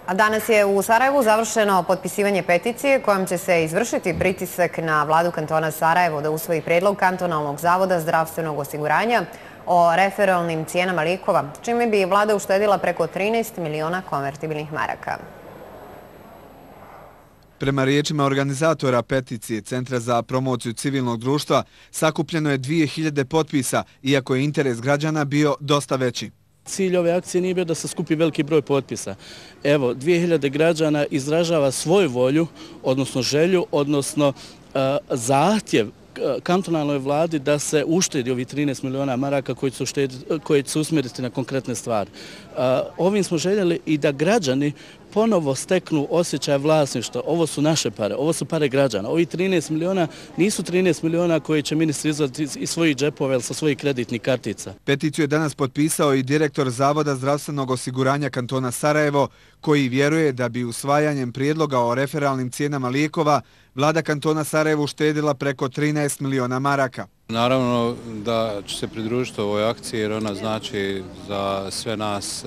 A danas je u Sarajevu završeno potpisivanje peticije kojom će se izvršiti pritisak na vladu kantona Sarajevo da usvoji predlog kantonalnog zavoda zdravstvenog osiguranja o referalnim cijenama lijekova, čime bi vlada uštedila preko 13 miliona konvertibilnih maraka. Prema riječima organizatora peticije Centra za promociju civilnog društva, sakupljeno je 2000 potpisa, iako je interes građana bio dosta veći. Cilj ove akcije nije bio da se skupi veliki broj potpisa. Evo, 2000 građana izražava svoju volju, odnosno želju, odnosno zahtjev kantonalnoj vladi da se uštedi ovih 13 miliona maraka koji će se usmjeriti na konkretne stvari. Ovim smo željeli i da građani ponovo steknu osjećaj vlasništva. Ovo su naše pare, ovo su pare građana. Ovi 13 miliona nisu 13 miliona koji će ministri izvaditi iz svojih džepova ili sa svojih kreditnih kartica. Peticiju je danas potpisao i direktor Zavoda zdravstvenog osiguranja kantona Sarajevo, koji vjeruje da bi usvajanjem prijedloga o referalnim cijenama lijekova vlada kantona Sarajevo uštedila preko 13 miliona maraka. Naravno da ću se pridružiti ovoj akciji jer ona znači za sve nas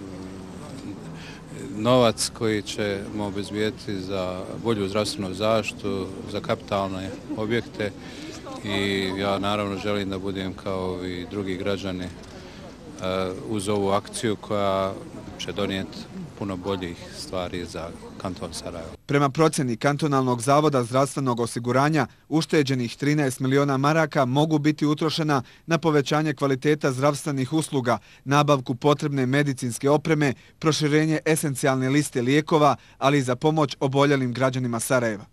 novac koji ćemo obezbijediti za bolju zdravstvenu zaštitu, za kapitalne objekte i ja naravno želim da budem kao i drugi građani uz ovu akciju koja će donijeti puno boljih stvari za kanton Sarajevo. Prema procjeni kantonalnog zavoda zdravstvenog osiguranja, ušteđenih 13 miliona maraka mogu biti utrošena na povećanje kvaliteta zdravstvenih usluga, nabavku potrebne medicinske opreme, proširenje esencijalne liste lijekova, ali i za pomoć oboljelim građanima Sarajeva.